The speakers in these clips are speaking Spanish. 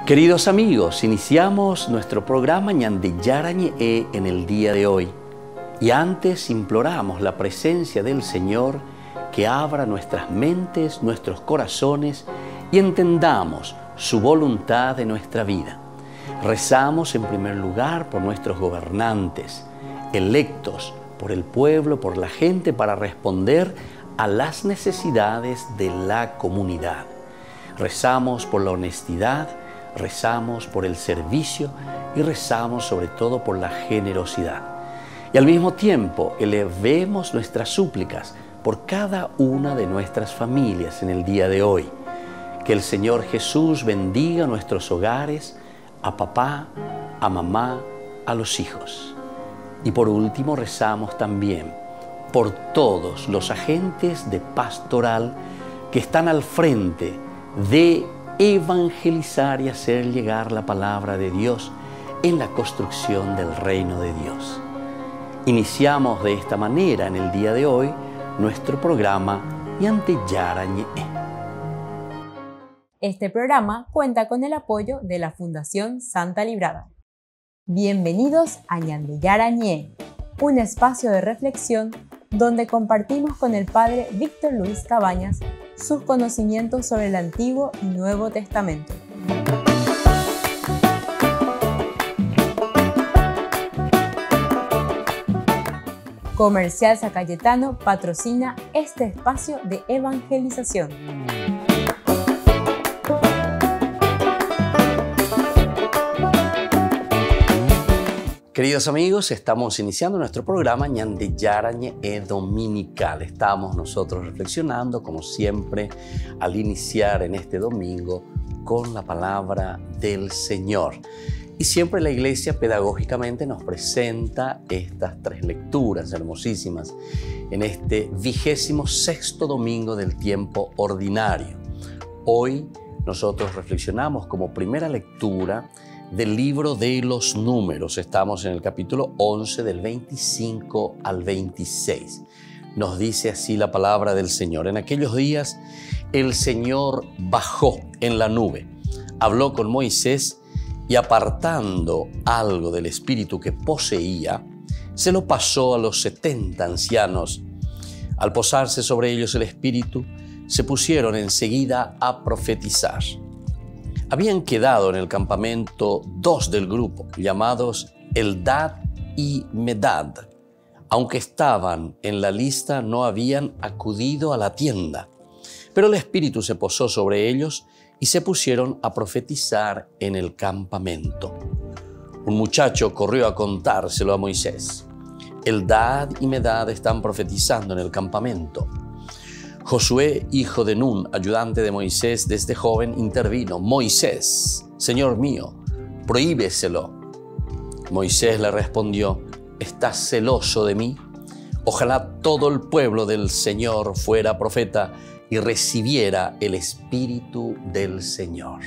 Queridos amigos, iniciamos nuestro programa Ñandeyarañe en el día de hoy. Y antes imploramos la presencia del Señor que abra nuestras mentes, nuestros corazones y entendamos su voluntad en nuestra vida. Rezamos en primer lugar por nuestros gobernantes, electos por el pueblo, por la gente, para responder a las necesidades de la comunidad. Rezamos por la honestidad, rezamos por el servicio y rezamos sobre todo por la generosidad. Y al mismo tiempo elevemos nuestras súplicas por cada una de nuestras familias en el día de hoy. Que el Señor Jesús bendiga nuestros hogares, a papá, a mamá, a los hijos. Y por último rezamos también por todos los agentes de pastoral que están al frente de evangelizar y hacer llegar la palabra de Dios en la construcción del reino de Dios. Iniciamos de esta manera en el día de hoy nuestro programa Ñandeyarañe. Este programa cuenta con el apoyo de la Fundación Santa Librada. Bienvenidos a Ñandeyarañe, un espacio de reflexión donde compartimos con el Padre Víctor Luis Cabañas sus conocimientos sobre el Antiguo y Nuevo Testamento. Comercial San Cayetano patrocina este espacio de evangelización. Queridos amigos, estamos iniciando nuestro programa Ñandeyarañe Dominical. Estamos nosotros reflexionando, como siempre, al iniciar en este domingo con la palabra del Señor. Y siempre la Iglesia pedagógicamente nos presenta estas tres lecturas hermosísimas en este 26º domingo del tiempo ordinario. Hoy nosotros reflexionamos como primera lectura del libro de los Números. Estamos en el capítulo 11 del 25 al 26. Nos dice así la palabra del Señor. En aquellos días el Señor bajó en la nube, habló con Moisés y apartando algo del espíritu que poseía, se lo pasó a los 70 ancianos. Al posarse sobre ellos el espíritu, se pusieron enseguida a profetizar. Habían quedado en el campamento dos del grupo, llamados Eldad y Medad. Aunque estaban en la lista, no habían acudido a la tienda. Pero el Espíritu se posó sobre ellos y se pusieron a profetizar en el campamento. Un muchacho corrió a contárselo a Moisés. Eldad y Medad están profetizando en el campamento. Josué, hijo de Nun, ayudante de Moisés desde joven, intervino. Moisés, Señor mío, prohíbeselo. Moisés le respondió, ¿estás celoso de mí? Ojalá todo el pueblo del Señor fuera profeta y recibiera el Espíritu del Señor.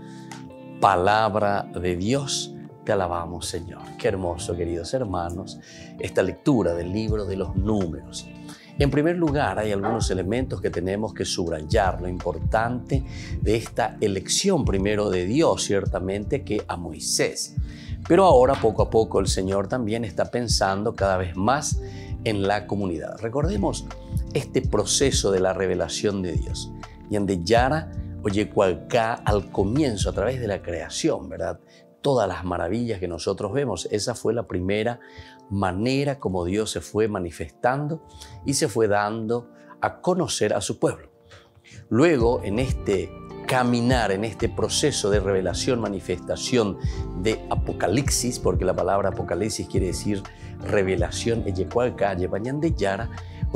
Palabra de Dios, te alabamos, Señor. Qué hermoso, queridos hermanos, esta lectura del libro de los Números. En primer lugar, hay algunos elementos que tenemos que subrayar. Lo importante de esta elección primero de Dios, ciertamente, que a Moisés. Pero ahora, poco a poco, el Señor también está pensando cada vez más en la comunidad. Recordemos este proceso de la revelación de Dios. Ñandeyara, Oyecualcá, al comienzo, a través de la creación, ¿verdad? Todas las maravillas que nosotros vemos. Esa fue la primera manera como Dios se fue manifestando y se fue dando a conocer a su pueblo. Luego, en este caminar, en este proceso de revelación, manifestación de Apocalipsis, porque la palabra Apocalipsis quiere decir revelación, Ñandeyara,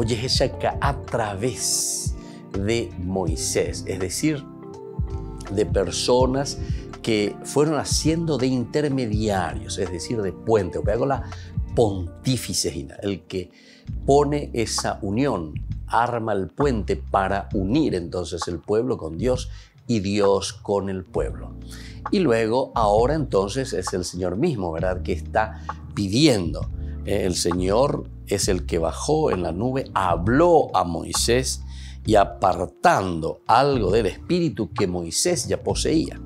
a través de Moisés, es decir, de personas que fueron haciendo de intermediarios, es decir, de puente, o la pontífice, el que pone esa unión, arma el puente para unir entonces el pueblo con Dios y Dios con el pueblo. Y luego, ahora entonces es el Señor mismo, ¿verdad?, que está pidiendo. El Señor es el que bajó en la nube, habló a Moisés y apartando algo del espíritu que Moisés ya poseía.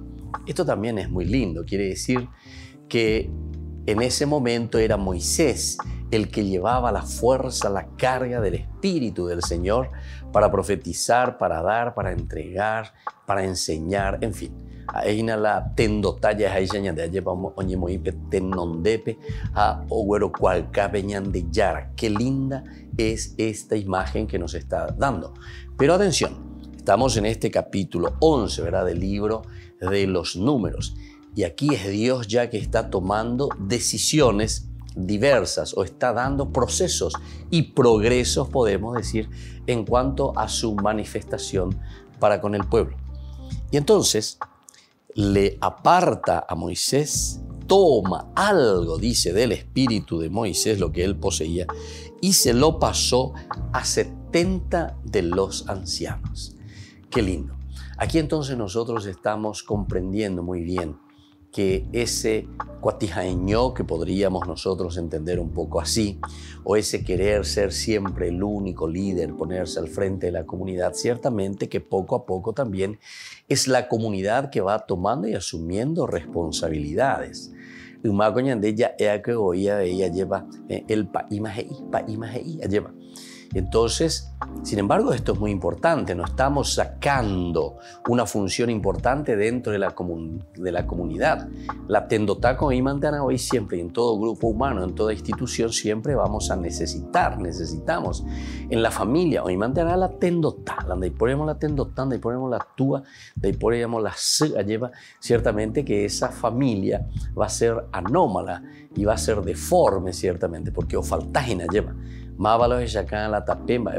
Esto también es muy lindo, quiere decir que en ese momento era Moisés el que llevaba la fuerza, la carga del Espíritu del Señor para profetizar, para dar, para entregar, para enseñar, en fin. Aina la tendotaya haisanya de allá vamos oñemoipe tenondepe a oguero cualcape ñandeyara. Qué linda es esta imagen que nos está dando. Pero atención, estamos en este capítulo 11, ¿verdad? Del libro de los Números. Y aquí es Dios ya que está tomando decisiones diversas o está dando procesos y progresos, podemos decir, en cuanto a su manifestación para con el pueblo. Y entonces le aparta a Moisés, toma algo, dice, del espíritu de Moisés, lo que él poseía, y se lo pasó a 70 de los ancianos. Qué lindo. Aquí entonces nosotros estamos comprendiendo muy bien que ese cuatijaeño, que podríamos nosotros entender un poco así, o ese querer ser siempre el único líder, ponerse al frente de la comunidad, ciertamente que poco a poco también es la comunidad que va tomando y asumiendo responsabilidades. Ella lleva el paimajei, lleva. Entonces, sin embargo, esto es muy importante. No estamos sacando una función importante dentro de la comunidad. La tendotaco y mantana hoy siempre, en todo grupo humano, en toda institución, siempre vamos a necesitamos. En la familia, hoy mantana la tendotá, donde ponemos la tendotá, donde ponemos la túa, donde ponemos la se, lleva, ciertamente que esa familia va a ser anómala y va a ser deforme, ciertamente, porque o faltajina lleva. Mávalos ella acá la tapemba,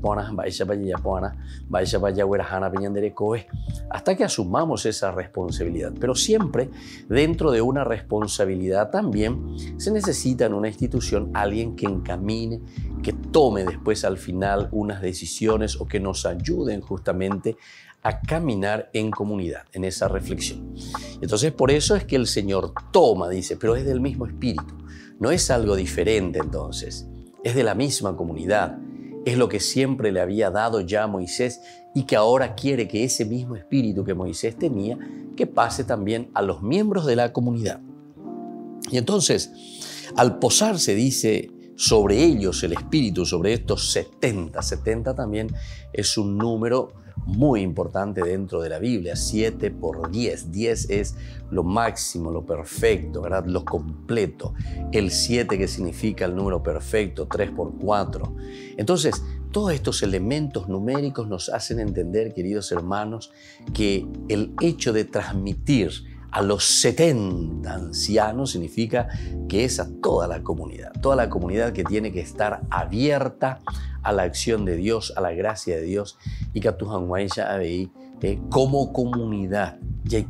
hasta que asumamos esa responsabilidad. Pero siempre dentro de una responsabilidad también se necesita en una institución alguien que encamine, que tome después al final unas decisiones o que nos ayuden justamente a caminar en comunidad, en esa reflexión. Entonces por eso es que el Señor toma, dice, pero es del mismo espíritu, no es algo diferente entonces. Es de la misma comunidad, es lo que siempre le había dado ya a Moisés y que ahora quiere que ese mismo espíritu que Moisés tenía, que pase también a los miembros de la comunidad. Y entonces, al posarse, dice, sobre ellos el espíritu, sobre estos 70 también es un número muy importante dentro de la Biblia, 7 por 10. 10 es lo máximo, lo perfecto, ¿verdad? Lo completo. El 7 que significa el número perfecto, 3 por 4. Entonces, todos estos elementos numéricos nos hacen entender, queridos hermanos, que el hecho de transmitir a los 70 ancianos significa que es a toda la comunidad que tiene que estar abierta a la acción de Dios, a la gracia de Dios, y que como comunidad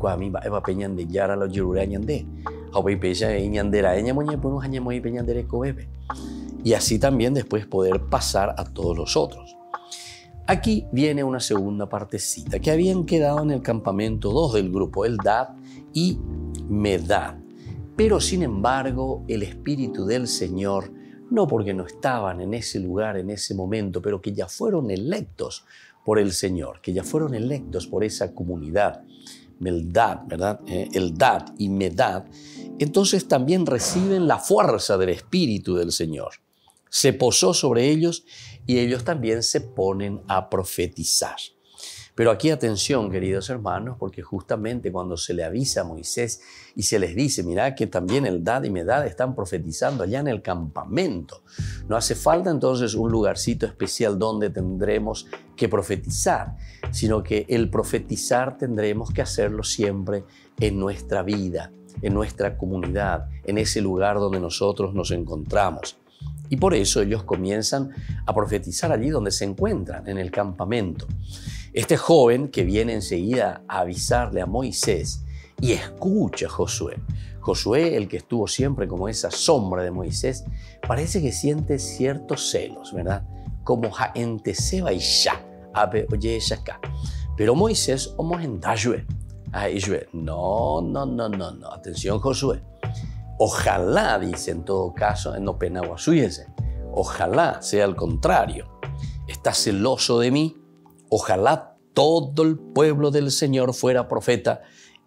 y así también después poder pasar a todos los otros. Aquí viene una segunda partecita que habían quedado en el campamento 2 del grupo, Eldad y Medad. Pero sin embargo, el Espíritu del Señor, no porque no estaban en ese lugar, en ese momento, pero que ya fueron electos por el Señor, que ya fueron electos por esa comunidad, Meldad, ¿verdad? Eldad y Medad, entonces también reciben la fuerza del Espíritu del Señor. Se posó sobre ellos y ellos también se ponen a profetizar. Pero aquí atención, queridos hermanos, porque justamente cuando se le avisa a Moisés y se les dice, mirá que también Eldad y Medad están profetizando allá en el campamento. No hace falta entonces un lugarcito especial donde tendremos que profetizar, sino que el profetizar tendremos que hacerlo siempre en nuestra vida, en nuestra comunidad, en ese lugar donde nosotros nos encontramos. Y por eso ellos comienzan a profetizar allí donde se encuentran, en el campamento. Este joven que viene enseguida a avisarle a Moisés y escucha a Josué. Josué, el que estuvo siempre como esa sombra de Moisés, parece que siente ciertos celos, ¿verdad? Como jaenteseba y ya, abe oye acá. Pero Moisés omojentayue. No. Atención, Josué. Ojalá, dice en todo caso, en Openaguasuyese, ojalá sea al contrario. Está celoso de mí. Ojalá todo el pueblo del Señor fuera profeta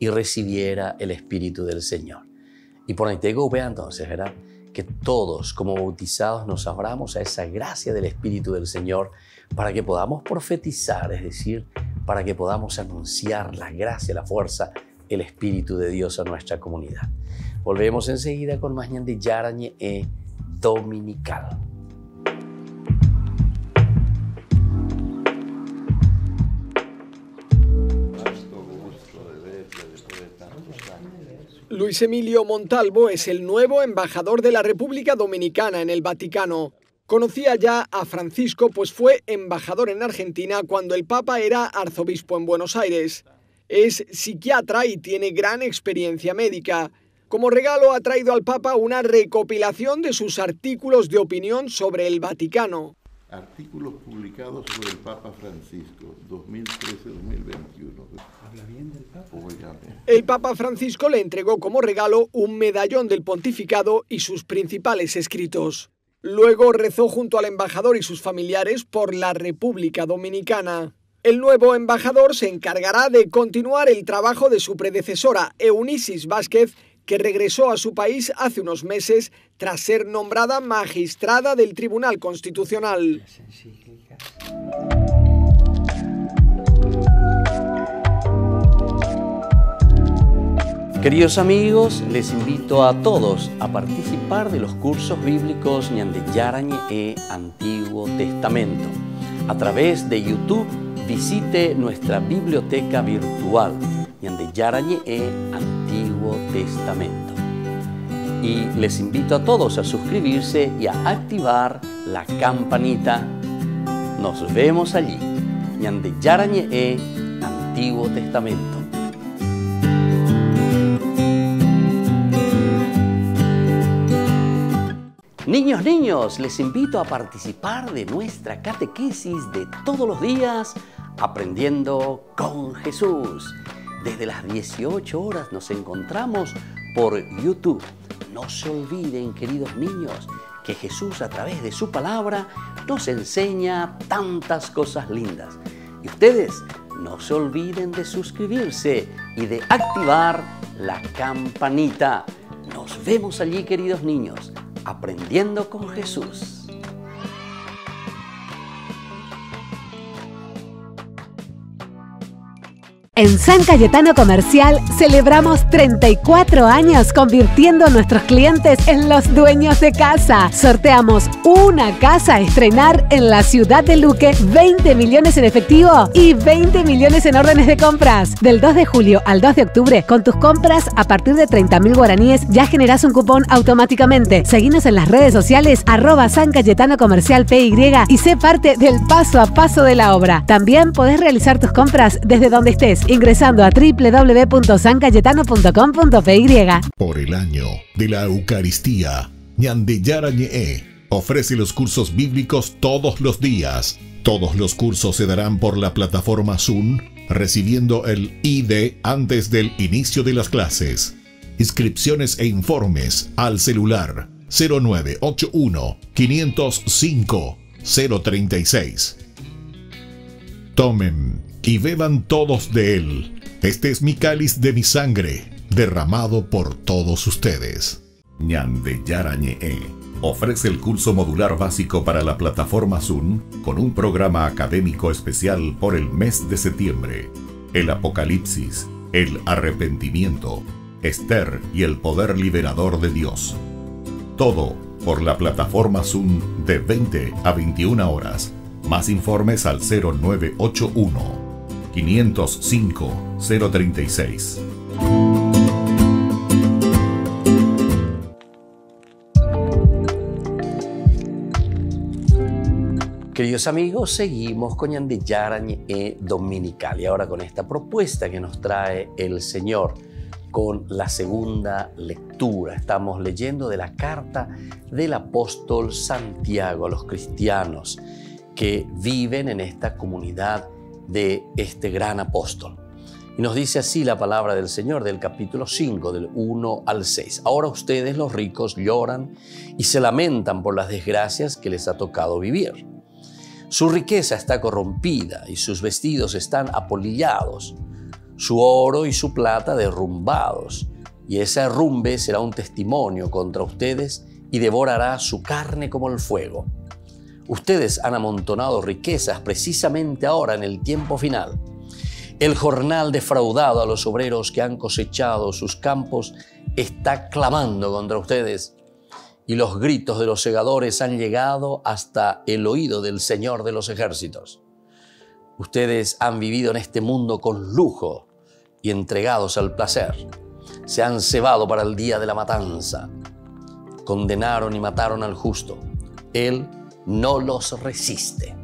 y recibiera el Espíritu del Señor. Y por ahí tengo vea entonces, ¿verdad? Que todos como bautizados nos abramos a esa gracia del Espíritu del Señor para que podamos profetizar, es decir, para que podamos anunciar la gracia, la fuerza, el Espíritu de Dios a nuestra comunidad. Volvemos enseguida con más Ñande Yarañe Dominical. Luis Emilio Montalvo es el nuevo embajador de la República Dominicana en el Vaticano. Conocía ya a Francisco, pues fue embajador en Argentina cuando el Papa era arzobispo en Buenos Aires. Es psiquiatra y tiene gran experiencia médica. Como regalo ha traído al Papa una recopilación de sus artículos de opinión sobre el Vaticano. Artículos publicados sobre el Papa Francisco, 2013-2021. ¿Habla bien del Papa? El Papa Francisco le entregó como regalo un medallón del pontificado y sus principales escritos. Luego rezó junto al embajador y sus familiares por la República Dominicana. El nuevo embajador se encargará de continuar el trabajo de su predecesora, Eunices Vázquez, que regresó a su país hace unos meses tras ser nombrada magistrada del Tribunal Constitucional. Queridos amigos, les invito a todos a participar de los cursos bíblicos Ñande Yarañe Antiguo Testamento. A través de YouTube, visite nuestra biblioteca virtual Ñande Yarañe Antiguo Testamento. Y les invito a todos a suscribirse y a activar la campanita. Nos vemos allí. Ñande Yarañe Antiguo Testamento. Niños, les invito a participar de nuestra catequesis de todos los días, Aprendiendo con Jesús. Desde las 18 horas nos encontramos por YouTube. No se olviden, queridos niños, que Jesús a través de su palabra nos enseña tantas cosas lindas. Y ustedes no se olviden de suscribirse y de activar la campanita. Nos vemos allí, queridos niños. Aprendiendo con Jesús. En San Cayetano Comercial celebramos 34 años convirtiendo a nuestros clientes en los dueños de casa. Sorteamos una casa a estrenar en la ciudad de Luque, 20 millones en efectivo y 20 millones en órdenes de compras. Del 2 de julio al 2 de octubre, con tus compras a partir de 30.000 guaraníes ya generás un cupón automáticamente. Seguinos en las redes sociales @San Cayetano Comercial PY y sé parte del paso a paso de la obra. También podés realizar tus compras desde donde estés, ingresando a www.sancayetano.com.py. Por el año de la Eucaristía, Ñande Yarañe ofrece los cursos bíblicos todos los días. Todos los cursos se darán por la plataforma Zoom, recibiendo el ID antes del inicio de las clases. Inscripciones e informes al celular 0981 505 036. Tomen y beban todos de él. Este es mi cáliz de mi sangre, derramado por todos ustedes. Ñande Yarañe ofrece el curso modular básico para la plataforma Zoom con un programa académico especial por el mes de septiembre. El Apocalipsis, el arrepentimiento, Esther y el poder liberador de Dios. Todo por la plataforma Zoom de 20 a 21 horas. Más informes al 0981 505 036. Queridos amigos, seguimos con Ñande Yarañe Dominical y ahora con esta propuesta que nos trae el Señor con la segunda lectura. Estamos leyendo de la carta del apóstol Santiago a los cristianos que viven en esta comunidad de este gran apóstol. Y nos dice así la palabra del Señor del capítulo 5, del 1 al 6. Ahora ustedes, los ricos, lloran y se lamentan por las desgracias que les ha tocado vivir. Su riqueza está corrompida y sus vestidos están apolillados. su oro y su plata derrumbados, y ese derrumbe será un testimonio contra ustedes y devorará su carne como el fuego. Ustedes han amontonado riquezas precisamente ahora en el tiempo final. El jornal defraudado a los obreros que han cosechado sus campos está clamando contra ustedes, y los gritos de los segadores han llegado hasta el oído del Señor de los ejércitos. Ustedes han vivido en este mundo con lujo y entregados al placer. Se han cebado para el día de la matanza. Condenaron y mataron al justo. Él no los resiste.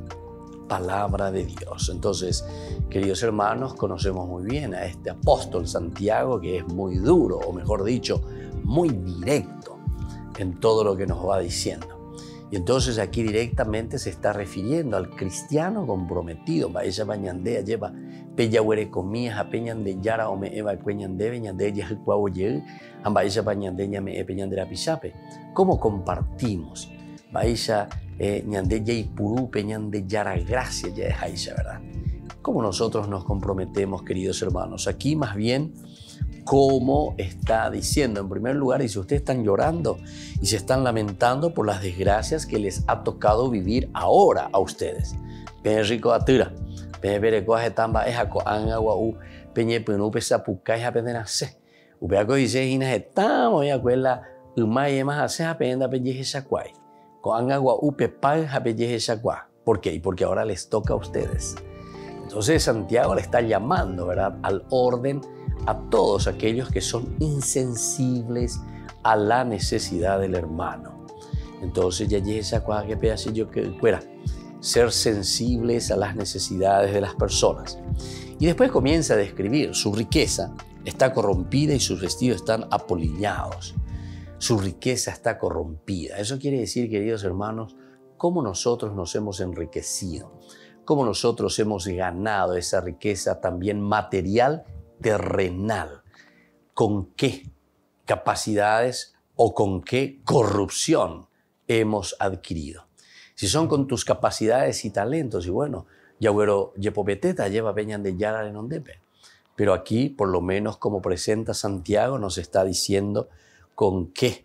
Palabra de Dios. Entonces, queridos hermanos, conocemos muy bien a este apóstol Santiago, que es muy duro, o mejor dicho, muy directo en todo lo que nos va diciendo. Y entonces aquí directamente se está refiriendo al cristiano comprometido. Vaya bañandea lleva peyahuere comías a peñande yara o me eva cueñande beñande ya el cuau ye vaya bañandeña me peñandera pisape. ¿Cómo compartimos? Vaya ñande ya y purú peñande yara gracia ya es aisha, ¿verdad? ¿Cómo nosotros nos comprometemos, queridos hermanos? Aquí más bien, ¿cómo está diciendo? En primer lugar, y si ustedes están llorando y se están lamentando por las desgracias que les ha tocado vivir ahora a ustedes. Penrico atira, penbereco ajetamba ejaco angagua u peñepunu pesapuca y apendenase. Ubeaco dice hina etamo y acuela umaye más hace apenda pelleje sacuay. Con angagua u pepal apelleje sacuay. ¿Por qué? Porque ahora les toca a ustedes. Entonces Santiago le está llamando, ¿verdad?, al orden a todos aquellos que son insensibles a la necesidad del hermano. Entonces ya llega esa cosa que pedacillo que fuera, ser sensibles a las necesidades de las personas. Y después comienza a describir su riqueza está corrompida y sus vestidos están apolillados. Su riqueza está corrompida. Eso quiere decir, queridos hermanos, cómo nosotros nos hemos enriquecido, cómo nosotros hemos ganado esa riqueza también material, terrenal. ¿Con qué capacidades o con qué corrupción hemos adquirido? Si son con tus capacidades y talentos, y bueno, Yagüero Yepopeteta lleva peñan de Yara en Ondepe. Pero aquí, por lo menos como presenta Santiago, nos está diciendo con qué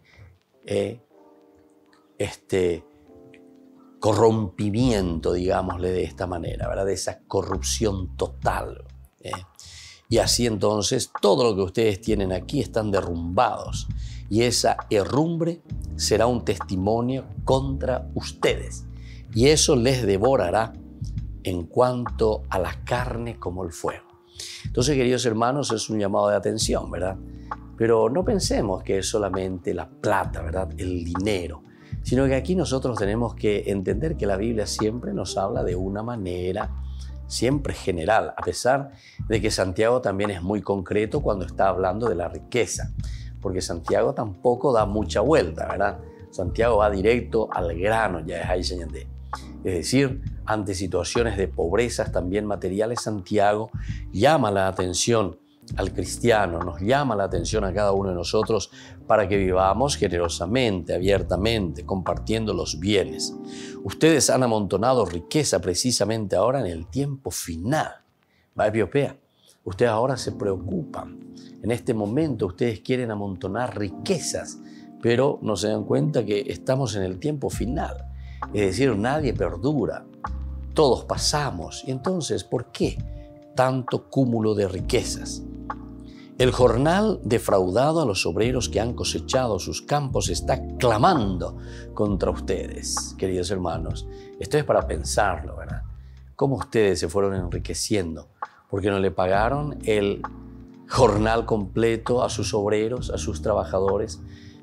corrompimiento, digámosle de esta manera, ¿verdad? De esa corrupción total. Y así entonces todo lo que ustedes tienen aquí están derrumbados y esa herrumbre será un testimonio contra ustedes y eso les devorará en cuanto a la carne como el fuego. Entonces, queridos hermanos, es un llamado de atención, ¿verdad? Pero no pensemos que es solamente la plata, ¿verdad? El dinero, sino que aquí nosotros tenemos que entender que la Biblia siempre nos habla de una manera siempre general, a pesar de que Santiago también es muy concreto cuando está hablando de la riqueza, porque Santiago tampoco da mucha vuelta, ¿verdad? Santiago va directo al grano, ya es ahí señalé. Es decir, ante situaciones de pobrezas también materiales, Santiago llama la atención al cristiano, nos llama la atención a cada uno de nosotros para que vivamos generosamente, abiertamente, compartiendo los bienes. Ustedes han amontonado riqueza precisamente ahora en el tiempo final. Va Etiopía. Ustedes ahora se preocupan. En este momento ustedes quieren amontonar riquezas, pero no se dan cuenta que estamos en el tiempo final. Es decir, nadie perdura. Todos pasamos. Y entonces, ¿por qué tanto cúmulo de riquezas? El jornal defraudado a los obreros que han cosechado sus campos está clamando contra ustedes, queridos hermanos. Esto es para pensarlo, ¿verdad? ¿Cómo ustedes se fueron enriqueciendo? Porque no le pagaron el jornal completo a sus obreros, a sus trabajadores.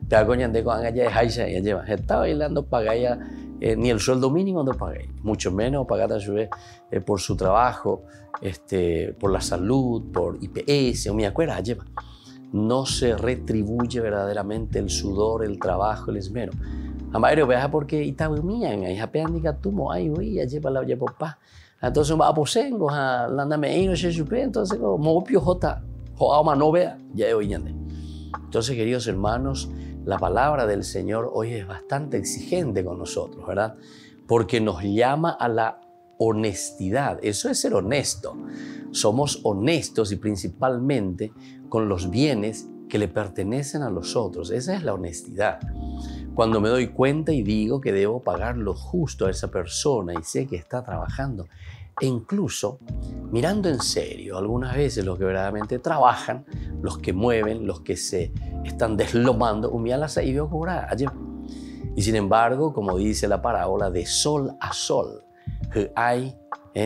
Estaba bailando, pagaya ni el sueldo mínimo no pagué, mucho menos pagar por su trabajo, por la salud, por IPS, o me acuerdo, no se retribuye verdaderamente el sudor, el trabajo, el esmero. Amairo viaja porque itabumían, ahí japeandica tumo, ay oye, lleva la papá. Entonces va a posengo, a la nameino se supe, entonces como opio jota, joama no vea, ya hoy yande. Entonces, queridos hermanos, la palabra del Señor hoy es bastante exigente con nosotros, ¿verdad? Porque nos llama a la honestidad. Eso es ser honesto. Somos honestos y principalmente con los bienes que le pertenecen a los otros. Esa es la honestidad. Cuando me doy cuenta y digo que debo pagar lo justo a esa persona y sé que está trabajando, e incluso mirando en serio, algunas veces los que verdaderamente trabajan, los que mueven, los que se están deslomando, y veo cobrar allí. Y sin embargo, como dice la parábola, de sol a sol, hay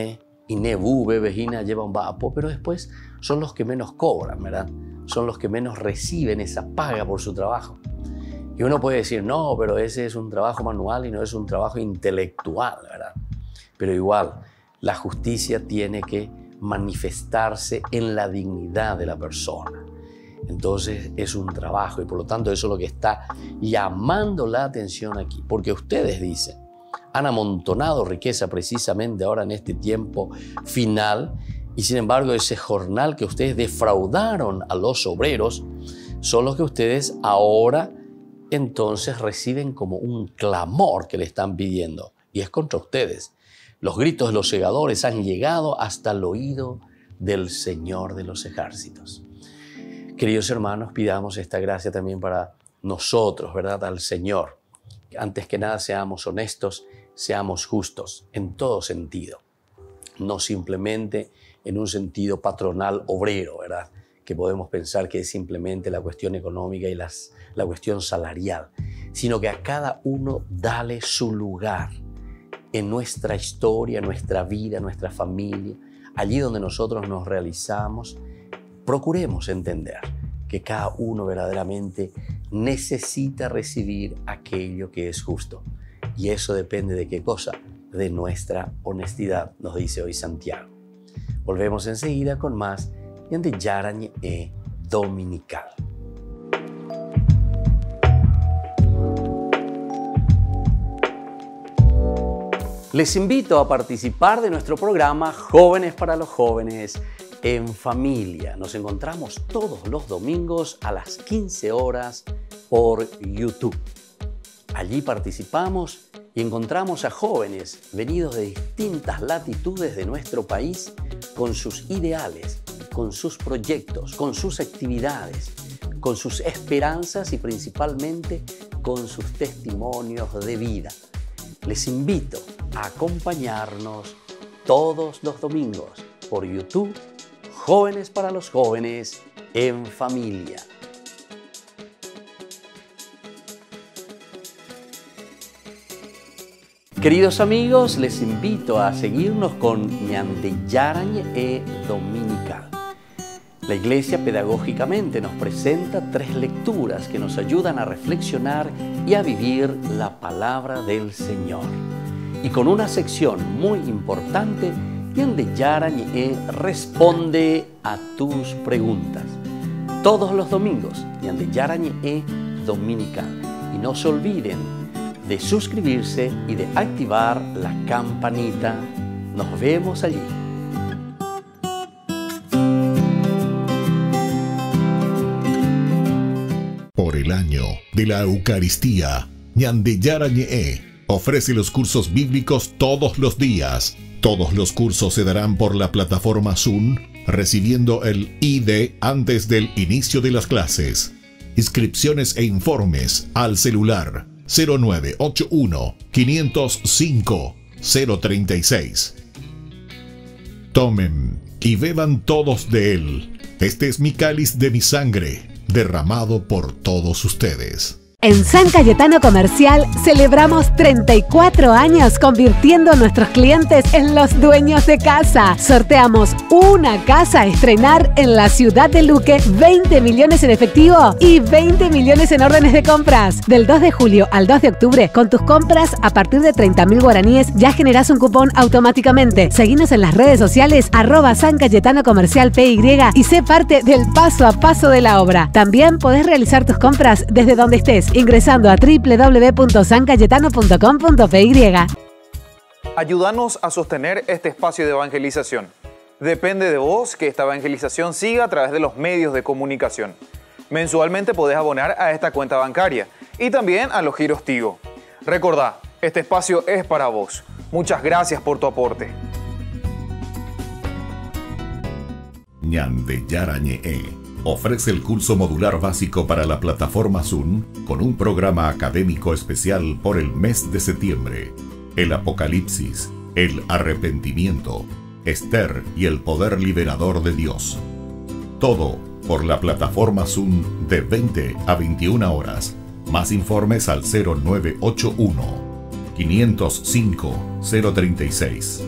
y nebu bebejina lleva un vapo, pero después son los que menos cobran, ¿verdad? Son los que menos reciben esa paga por su trabajo. Y uno puede decir, no, pero ese es un trabajo manual y no es un trabajo intelectual, ¿verdad? Pero igual, la justicia tiene que manifestarse en la dignidad de la persona. Entonces es un trabajo y por lo tanto eso es lo que está llamando la atención aquí. Porque ustedes dicen, han amontonado riqueza precisamente ahora en este tiempo final y sin embargo ese jornal que ustedes defraudaron a los obreros son los que ustedes ahora entonces reciben como un clamor que le están pidiendo y es contra ustedes. Los gritos de los segadores han llegado hasta el oído del Señor de los ejércitos. Queridos hermanos, pidamos esta gracia también para nosotros, ¿verdad? Al Señor. Antes que nada seamos honestos, seamos justos en todo sentido. No simplemente en un sentido patronal obrero, ¿verdad? Que podemos pensar que es simplemente la cuestión económica y la cuestión salarial, sino que a cada uno dale su lugar en nuestra historia, nuestra vida, nuestra familia, allí donde nosotros nos realizamos. Procuremos entender que cada uno verdaderamente necesita recibir aquello que es justo. Y eso depende de qué cosa, de nuestra honestidad, nos dice hoy Santiago. Volvemos enseguida con más Ñande Yarañe Dominical. Les invito a participar de nuestro programa Jóvenes para los Jóvenes en Familia. Nos encontramos todos los domingos a las 15 horas por YouTube. Allí participamos y encontramos a jóvenes venidos de distintas latitudes de nuestro país con sus ideales, con sus proyectos, con sus actividades, con sus esperanzas y principalmente con sus testimonios de vida. Les invito a acompañarnos todos los domingos por YouTube, Jóvenes para los Jóvenes en Familia. Queridos amigos, les invito a seguirnos con Ñande Yarañe Dominical. La Iglesia pedagógicamente nos presenta 3 lecturas que nos ayudan a reflexionar y a vivir la palabra del Señor. Y con una sección muy importante, Ñande Yarañe responde a tus preguntas. Todos los domingos, Ñande Yarañe Dominical. Y no se olviden de suscribirse y de activar la campanita. Nos vemos allí. Por el año de la Eucaristía, Ñande Yarañe ofrece los cursos bíblicos todos los días. Todos los cursos se darán por la plataforma Zoom, recibiendo el ID antes del inicio de las clases. Inscripciones e informes al celular 0981 505 036. Tomen y beban todos de él. Este es mi cáliz de mi sangre, derramado por todos ustedes. En San Cayetano Comercial celebramos 34 años convirtiendo a nuestros clientes en los dueños de casa. Sorteamos una casa a estrenar en la ciudad de Luque, 20 millones en efectivo y 20 millones en órdenes de compras. Del 2 de julio al 2 de octubre, con tus compras a partir de 30.000 guaraníes ya generás un cupón automáticamente. Seguinos en las redes sociales @San Cayetano Comercial PY y sé parte del paso a paso de la obra. También podés realizar tus compras desde donde estés, ingresando a www.sancayetano.com.py. Ayúdanos a sostener este espacio de evangelización. Depende de vos que esta evangelización siga a través de los medios de comunicación. Mensualmente podés abonar a esta cuenta bancaria y también a los giros Tigo. Recordá, este espacio es para vos. Muchas gracias por tu aporte. Ñande Yarañe ofrece el curso modular básico para la plataforma Zoom con un programa académico especial por el mes de septiembre. El Apocalipsis, el arrepentimiento, Esther y el poder liberador de Dios. Todo por la plataforma Zoom de 20 a 21 horas. Más informes al 0981 505 036.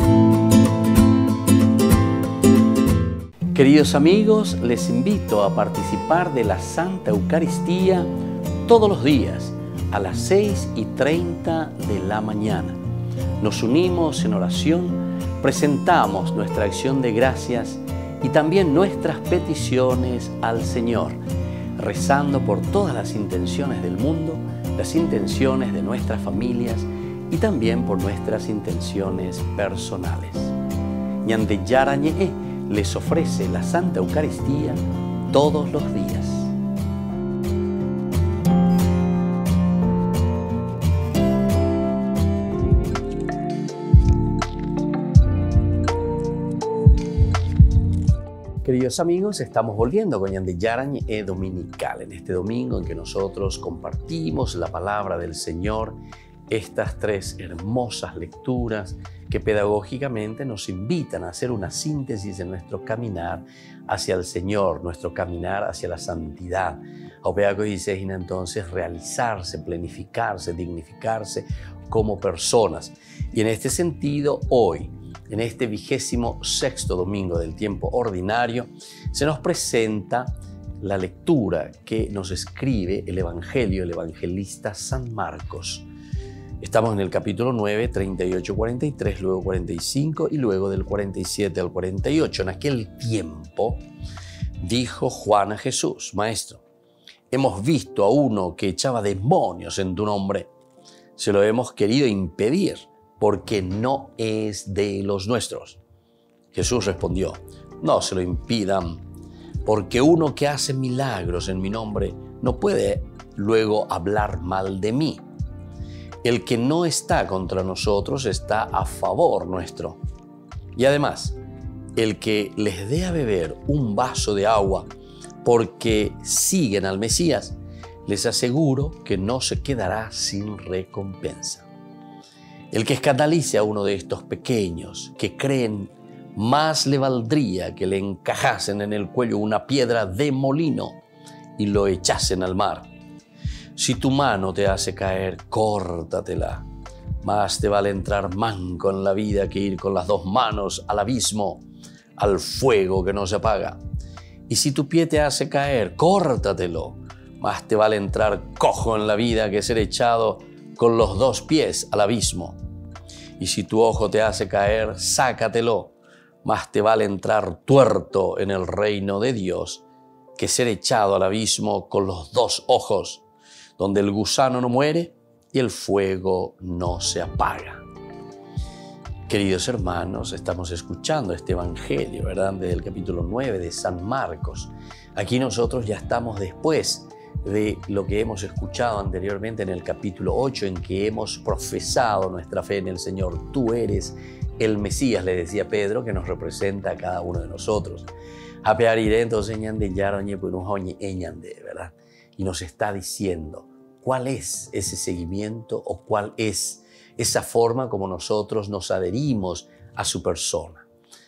Queridos amigos, les invito a participar de la Santa Eucaristía todos los días a las 6:30 de la mañana. Nos unimos en oración, presentamos nuestra acción de gracias y también nuestras peticiones al Señor, rezando por todas las intenciones del mundo, las intenciones de nuestras familias y también por nuestras intenciones personales. Ñande Yarañe les ofrece la Santa Eucaristía todos los días. Queridos amigos, estamos volviendo con Ñande Yarañe Dominical, en este domingo en que nosotros compartimos la palabra del Señor, estas tres hermosas lecturas que pedagógicamente nos invitan a hacer una síntesis de nuestro caminar hacia el Señor, nuestro caminar hacia la santidad. Opeaco dice entonces realizarse, planificarse, dignificarse como personas. Y en este sentido, hoy, en este 26º domingo del tiempo ordinario, se nos presenta la lectura que nos escribe el Evangelio, el evangelista San Marcos. Estamos en el capítulo 9, 38, 43, luego 45 y luego del 47 al 48. En aquel tiempo dijo Juan a Jesús: Maestro, hemos visto a uno que echaba demonios en tu nombre. Se lo hemos querido impedir porque no es de los nuestros. Jesús respondió: no se lo impidan, porque uno que hace milagros en mi nombre no puede luego hablar mal de mí. El que no está contra nosotros está a favor nuestro. Y además, el que les dé a beber un vaso de agua porque siguen al Mesías, les aseguro que no se quedará sin recompensa. El que escandalice a uno de estos pequeños que creen, más le valdría que le encajasen en el cuello una piedra de molino y lo echasen al mar. Si tu mano te hace caer, córtatela. Más te vale entrar manco en la vida que ir con las dos manos al abismo, al fuego que no se apaga. Y si tu pie te hace caer, córtatelo. Más te vale entrar cojo en la vida que ser echado con los dos pies al abismo. Y si tu ojo te hace caer, sácatelo. Más te vale entrar tuerto en el reino de Dios que ser echado al abismo con los dos ojos, donde el gusano no muere y el fuego no se apaga. Queridos hermanos, estamos escuchando este evangelio, ¿verdad? Desde el capítulo 9 de San Marcos. Aquí nosotros ya estamos después de lo que hemos escuchado anteriormente en el capítulo 8, en que hemos profesado nuestra fe en el Señor. Tú eres el Mesías, le decía Pedro, que nos representa a cada uno de nosotros. Entonces, ¿verdad? Y nos está diciendo cuál es ese seguimiento o cuál es esa forma como nosotros nos adherimos a su persona.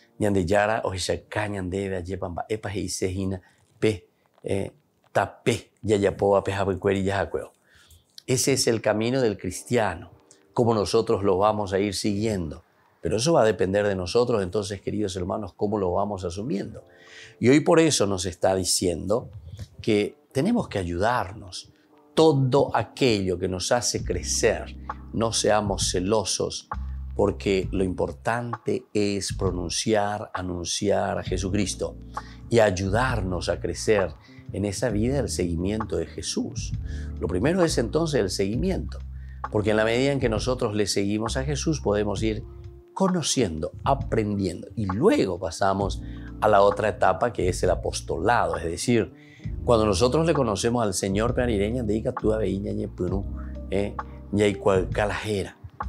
Ese es el camino del cristiano, como nosotros lo vamos a ir siguiendo. Pero eso va a depender de nosotros, entonces, queridos hermanos, cómo lo vamos asumiendo. Y hoy por eso nos está diciendo que tenemos que ayudarnos. Todo aquello que nos hace crecer, no seamos celosos, porque lo importante es pronunciar, anunciar a Jesucristo y ayudarnos a crecer en esa vida del seguimiento de Jesús. Lo primero es entonces el seguimiento, porque en la medida en que nosotros le seguimos a Jesús podemos ir conociendo, aprendiendo, y luego pasamos a la otra etapa que es el apostolado, es decir, cuando nosotros le conocemos al Señor,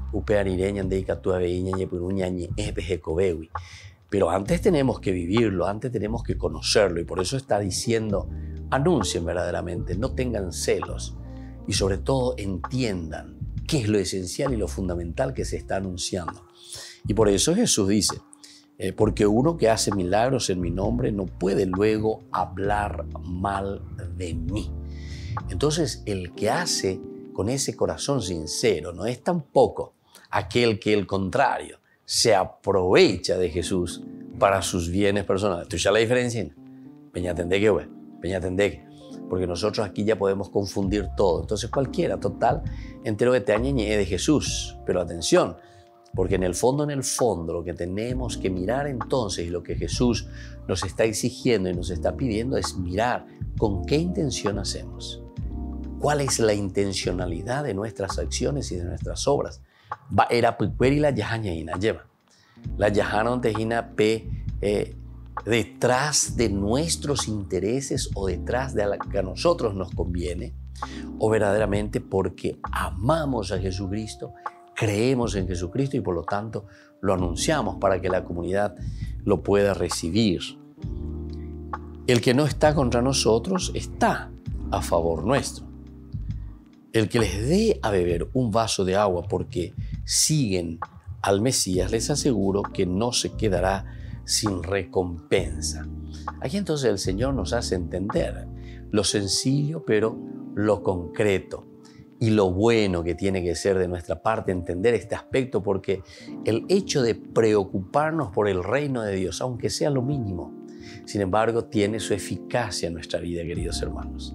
Pero antes tenemos que vivirlo, antes tenemos que conocerlo, y por eso está diciendo, anuncien verdaderamente, no tengan celos, y sobre todo entiendan qué es lo esencial y lo fundamental que se está anunciando. Y por eso Jesús dice, porque uno que hace milagros en mi nombre no puede luego hablar mal de mí. Entonces, el que hace con ese corazón sincero no es tampoco aquel que, al contrario, se aprovecha de Jesús para sus bienes personales. ¿Tú ya la diferencia? Peña atendé que, güey, peña atendé que. Porque nosotros aquí ya podemos confundir todo. Entonces cualquiera, total, entero que te añeñe de Jesús. Pero atención, porque en el fondo, lo que tenemos que mirar entonces y lo que Jesús nos está exigiendo y nos está pidiendo es mirar con qué intención hacemos. ¿Cuál es la intencionalidad de nuestras acciones y de nuestras obras? Era puqueri la yahañaina lleva. La yahana tejina pe detrás de nuestros intereses o detrás de lo que a nosotros nos conviene, o verdaderamente porque amamos a Jesucristo, creemos en Jesucristo y por lo tanto lo anunciamos para que la comunidad lo pueda recibir. El que no está contra nosotros está a favor nuestro. El que les dé a beber un vaso de agua porque siguen al Mesías, les aseguro que no se quedará sin recompensa. Aquí entonces el Señor nos hace entender lo sencillo, pero lo concreto y lo bueno que tiene que ser de nuestra parte entender este aspecto, porque el hecho de preocuparnos por el reino de Dios, aunque sea lo mínimo, sin embargo, tiene su eficacia en nuestra vida, queridos hermanos.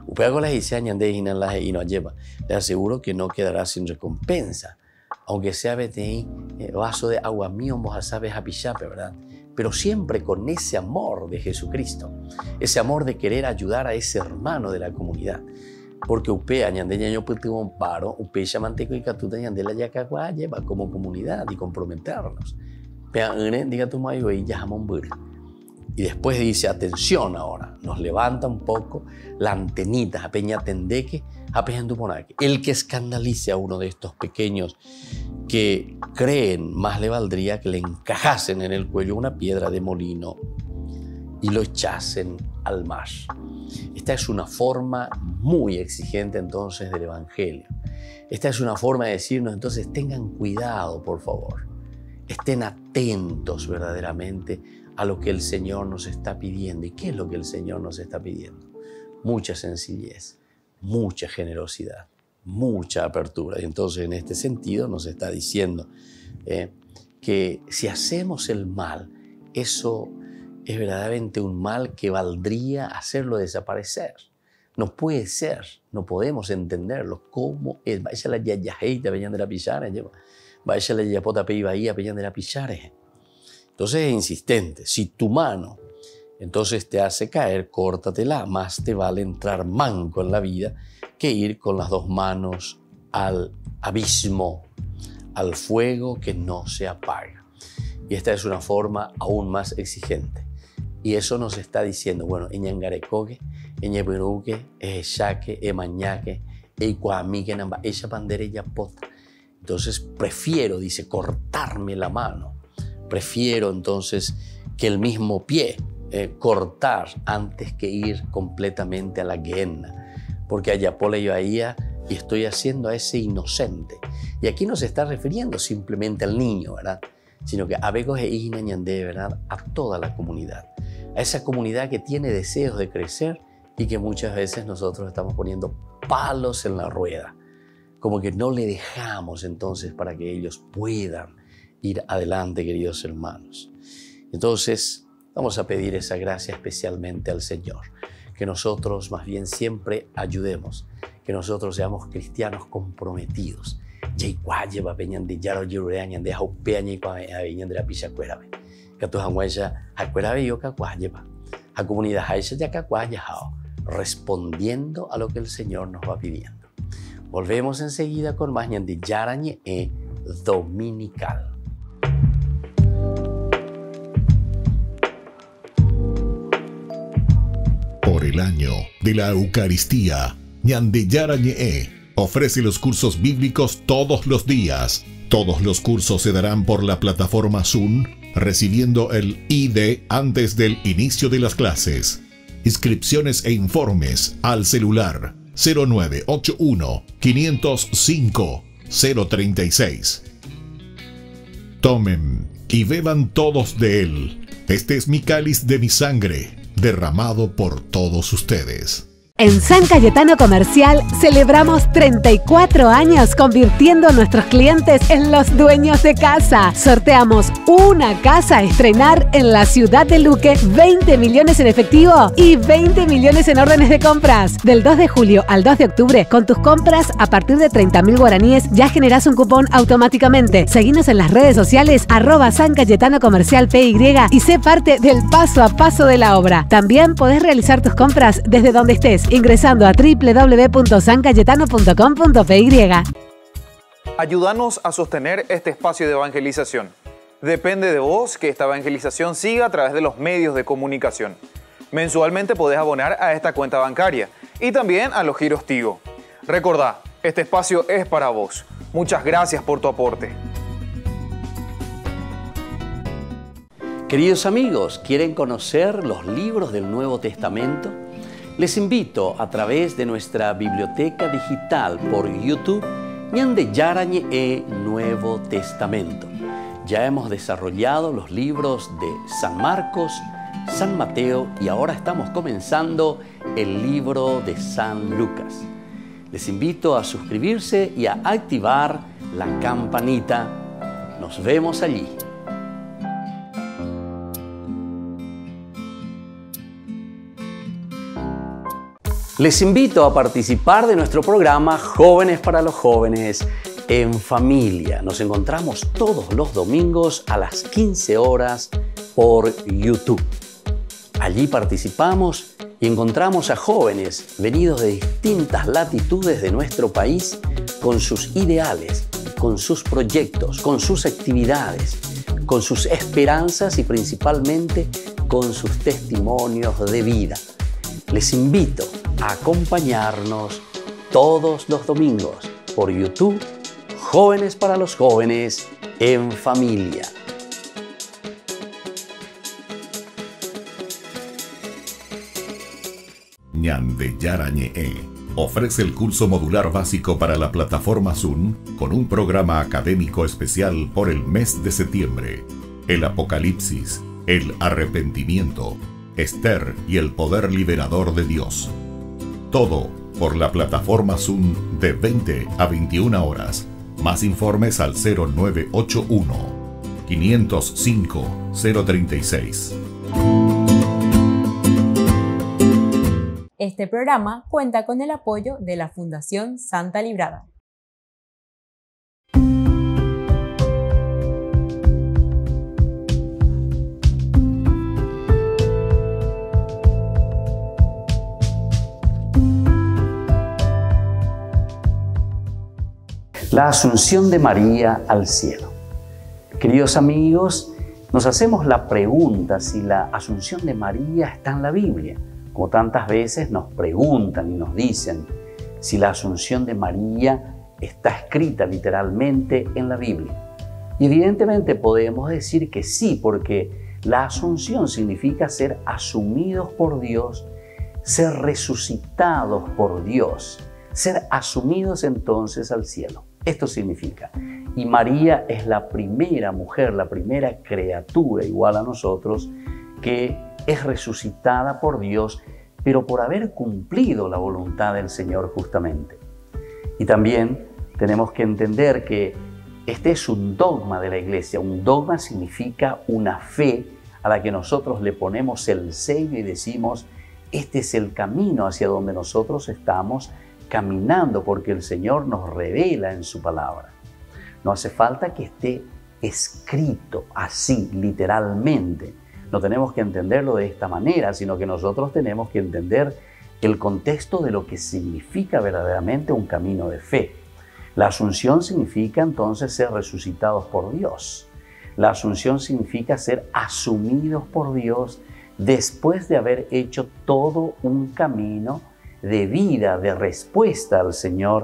Les aseguro que no quedará sin recompensa, aunque sea vaso de agua mío, sabes a pichape, ¿verdad? Pero siempre con ese amor de Jesucristo, ese amor de querer ayudar a ese hermano de la comunidad. Porque upea ñandeña yo pues tuvo un paro, upea chamanteco y catuta ñandela ya cagua lleva como comunidad y comprometernos. Pea diga tu mayo y ya jamón bur. Y después dice, atención ahora, nos levanta un poco la antenita, a peña tendeque, a peña tuponaque. El que escandalice a uno de estos pequeños que creen, más le valdría que le encajasen en el cuello una piedra de molino y lo echasen al mar. Esta es una forma muy exigente entonces del Evangelio. Esta es una forma de decirnos entonces tengan cuidado, por favor. Estén atentos verdaderamente a lo que el Señor nos está pidiendo. ¿Y qué es lo que el Señor nos está pidiendo? Mucha sencillez, mucha generosidad, mucha apertura. Y entonces en este sentido nos está diciendo que si hacemos el mal, eso es verdaderamente un mal que valdría hacerlo desaparecer. No puede ser, no podemos entenderlo. ¿Cómo es? Vaya la yayajeita, venían de la pichara, vaya la yapota peiba ahí, venían de la pichara. Entonces es insistente. Si tu mano entonces te hace caer, córtatela. Más te vale entrar manco en la vida que ir con las dos manos al abismo, al fuego que no se apaga. Y esta es una forma aún más exigente. Y eso nos está diciendo, bueno, eñangarecoque, eñeperuque, echaque, emañaque, eicuamique, namba, echa pandera y yapota. Entonces prefiero, dice, cortarme la mano. Prefiero entonces que el mismo pie cortar antes que ir completamente a la guerra, porque allá pole yo ahí y estoy haciendo a ese inocente. Y aquí no se está refiriendo simplemente al niño, ¿verdad? Sino que a veces es ¿verdad? A toda la comunidad, a esa comunidad que tiene deseos de crecer y que muchas veces nosotros estamos poniendo palos en la rueda, como que no le dejamos entonces para que ellos puedan ir adelante, queridos hermanos. Entonces, vamos a pedir esa gracia especialmente al Señor, que nosotros más bien siempre ayudemos, que nosotros seamos cristianos comprometidos. Respondiendo a lo que el Señor nos va pidiendo. Volvemos enseguida con más Ñande Yarañe Dominical. Por el año de la Eucaristía, Ñande Yarañe ofrece los cursos bíblicos todos los días. Todos los cursos se darán por la plataforma Zoom, recibiendo el ID antes del inicio de las clases. Inscripciones e informes al celular 0981 505 036. Tomen y beban todos de él. Este es mi cáliz de mi sangre, derramado por todos ustedes. En San Cayetano Comercial celebramos 34 años convirtiendo a nuestros clientes en los dueños de casa. Sorteamos una casa a estrenar en la ciudad de Luque, 20 millones en efectivo y 20 millones en órdenes de compras. Del 2 de julio al 2 de octubre, con tus compras a partir de 30.000 guaraníes ya generás un cupón automáticamente. Seguinos en las redes sociales @San Cayetano Comercial PY y sé parte del paso a paso de la obra. También podés realizar tus compras desde donde estés, ingresando a www.sancayetano.com.py. Ayúdanos a sostener este espacio de evangelización. Depende de vos que esta evangelización siga a través de los medios de comunicación. Mensualmente podés abonar a esta cuenta bancaria y también a los giros Tigo. Recordá, este espacio es para vos. Muchas gracias por tu aporte. Queridos amigos, ¿quieren conocer los libros del Nuevo Testamento? Les invito a través de nuestra biblioteca digital por YouTube, Ñande Yarañe e Nuevo Testamento. Ya hemos desarrollado los libros de San Marcos, San Mateo y ahora estamos comenzando el libro de San Lucas. Les invito a suscribirse y a activar la campanita. Nos vemos allí. Les invito a participar de nuestro programa Jóvenes para los Jóvenes en Familia. Nos encontramos todos los domingos a las 15 horas por YouTube. Allí participamos y encontramos a jóvenes venidos de distintas latitudes de nuestro país con sus ideales, con sus proyectos, con sus actividades, con sus esperanzas y principalmente con sus testimonios de vida. Les invito a acompañarnos todos los domingos por YouTube, Jóvenes para los Jóvenes en Familia. Ñande Yarañe ofrece el curso modular básico para la plataforma Zoom con un programa académico especial por el mes de septiembre. El Apocalipsis, el arrepentimiento, Esther y el poder liberador de Dios. Todo por la plataforma Zoom de 20 a 21 horas. Más informes al 0981 505 036. Este programa cuenta con el apoyo de la Fundación Santa Librada. La asunción de María al cielo. Queridos amigos, nos hacemos la pregunta si la asunción de María está en la Biblia. Como tantas veces nos preguntan y nos dicen si la asunción de María está escrita literalmente en la Biblia. Y evidentemente podemos decir que sí, porque la asunción significa ser asumidos por Dios, ser resucitados por Dios, ser asumidos entonces al cielo. Esto significa, y María es la primera mujer, la primera criatura igual a nosotros, que es resucitada por Dios, pero por haber cumplido la voluntad del Señor justamente. Y también tenemos que entender que este es un dogma de la Iglesia. Un dogma significa una fe a la que nosotros le ponemos el sello y decimos, este es el camino hacia donde nosotros estamos caminando, porque el Señor nos revela en su palabra. No hace falta que esté escrito así, literalmente. No tenemos que entenderlo de esta manera, sino que nosotros tenemos que entender el contexto de lo que significa verdaderamente un camino de fe. La asunción significa entonces ser resucitados por Dios. La asunción significa ser asumidos por Dios después de haber hecho todo un camino de vida, de respuesta al Señor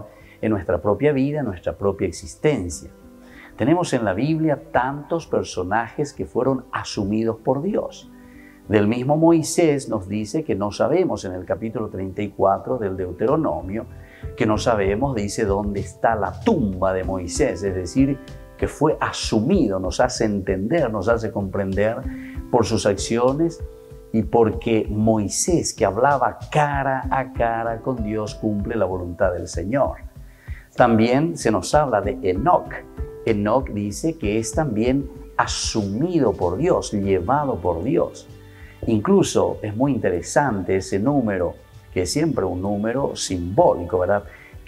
en nuestra propia vida, en nuestra propia existencia. Tenemos en la Biblia tantos personajes que fueron asumidos por Dios. Del mismo Moisés nos dice que no sabemos en el capítulo 34 del Deuteronomio, que no sabemos, dice, dónde está la tumba de Moisés, es decir, que fue asumido, nos hace entender, nos hace comprender por sus acciones y porque Moisés, que hablaba cara a cara con Dios, cumple la voluntad del Señor. También se nos habla de Enoc. Enoc dice que es también asumido por Dios, llevado por Dios. Incluso es muy interesante ese número, que es siempre un número simbólico, ¿verdad?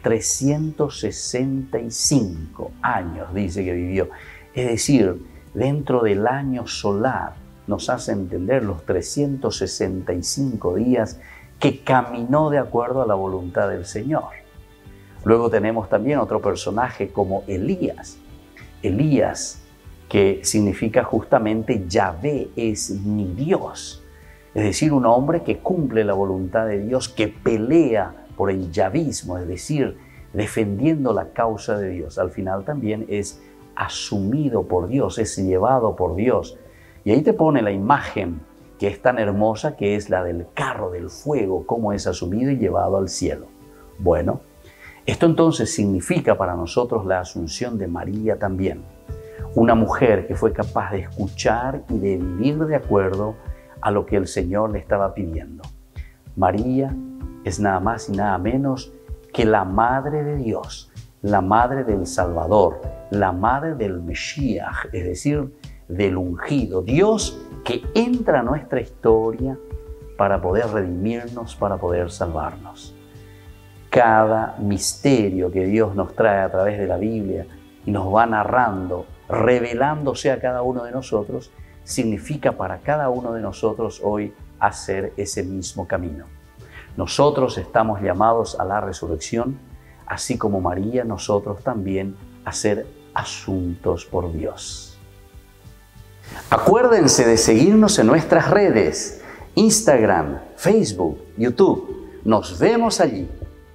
365 años dice que vivió. Es decir, dentro del año solar nos hace entender los 365 días que caminó de acuerdo a la voluntad del Señor. Luego tenemos también otro personaje como Elías. Elías, que significa justamente Yahvé es mi Dios. Es decir, un hombre que cumple la voluntad de Dios, que pelea por el yavismo, es decir, defendiendo la causa de Dios. Al final también es asumido por Dios, es llevado por Dios. Y ahí te pone la imagen que es tan hermosa, que es la del carro del fuego, cómo es asumido y llevado al cielo. Bueno, esto entonces significa para nosotros la asunción de María también. Una mujer que fue capaz de escuchar y de vivir de acuerdo a lo que el Señor le estaba pidiendo. María es nada más y nada menos que la Madre de Dios, la Madre del Salvador, la Madre del Mesías, es decir, del ungido. Dios que entra a nuestra historia para poder redimirnos, para poder salvarnos. Cada misterio que Dios nos trae a través de la Biblia y nos va narrando, revelándose a cada uno de nosotros, significa para cada uno de nosotros hoy hacer ese mismo camino. Nosotros estamos llamados a la resurrección, así como María, nosotros también a ser asuntos por Dios. Acuérdense de seguirnos en nuestras redes, Instagram, Facebook, YouTube. Nos vemos allí.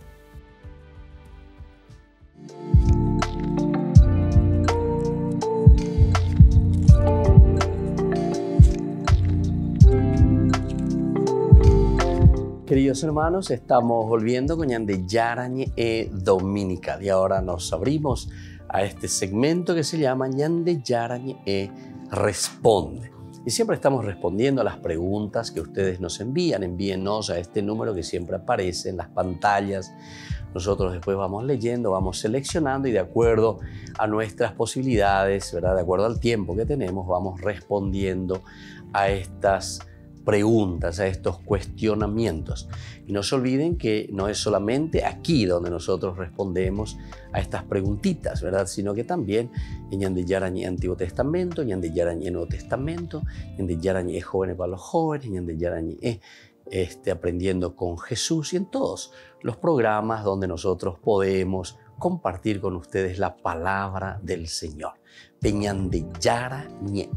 Queridos hermanos, estamos volviendo con Ñande Yarañe Dominical y ahora nos abrimos a este segmento que se llama Ñande Yarañe Responde. Y siempre estamos respondiendo a las preguntas que ustedes nos envían. Envíennos a este número que siempre aparece en las pantallas. Nosotros después vamos leyendo, vamos seleccionando y de acuerdo a nuestras posibilidades, ¿verdad? De acuerdo al tiempo que tenemos, vamos respondiendo a estas preguntas, a estos cuestionamientos. Y no se olviden que no es solamente aquí donde nosotros respondemos a estas preguntitas, ¿verdad? Sino que también en Ñande Yarañe Antiguo Testamento, Ñande Yarañe Nuevo Testamento, Ñande Yarañe Jóvenes para los Jóvenes, Ñande Yarañe Aprendiendo con Jesús y en todos los programas donde nosotros podemos compartir con ustedes la palabra del Señor. Ñande Yarañe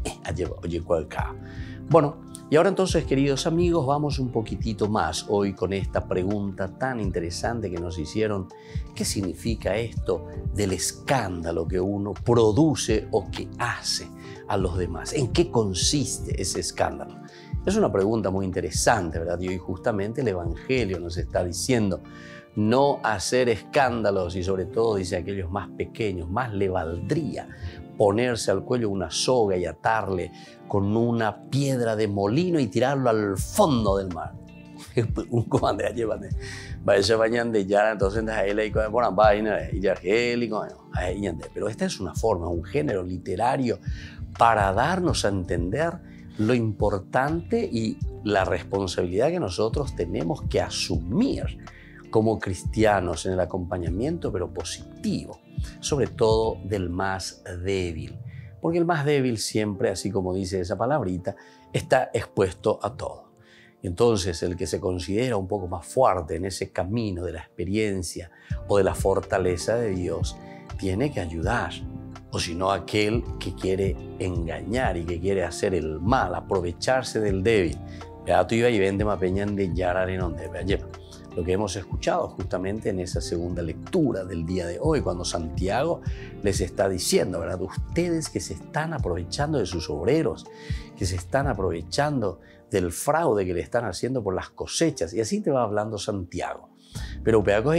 Bueno, y ahora entonces, queridos amigos, vamos un poquitito más hoy con esta pregunta tan interesante que nos hicieron. ¿Qué significa esto del escándalo que uno produce o que hace a los demás? ¿En qué consiste ese escándalo? Es una pregunta muy interesante, ¿verdad? Y hoy justamente el Evangelio nos está diciendo no hacer escándalos y sobre todo, dice, aquellos más pequeños, más le valdría ponerse al cuello una soga y atarle con una piedra de molino y tirarlo al fondo del mar. Un comandante llévate. Vaya bañando ya, entonces ahí con bueno, vaina y argélico, pero esta es una forma, un género literario para darnos a entender lo importante y la responsabilidad que nosotros tenemos que asumir como cristianos en el acompañamiento, pero positivo, sobre todo del más débil. Porque el más débil siempre, así como dice esa palabrita, está expuesto a todo. Y entonces el que se considera un poco más fuerte en ese camino de la experiencia o de la fortaleza de Dios, tiene que ayudar. O si no, aquel que quiere engañar y que quiere hacer el mal, aprovecharse del débil. lo que hemos escuchado justamente en esa segunda lectura del día de hoy, cuando Santiago les está diciendo, ¿verdad? Ustedes que se están aprovechando de sus obreros, que se están aprovechando del fraude que le están haciendo por las cosechas. Y así te va hablando Santiago. Pero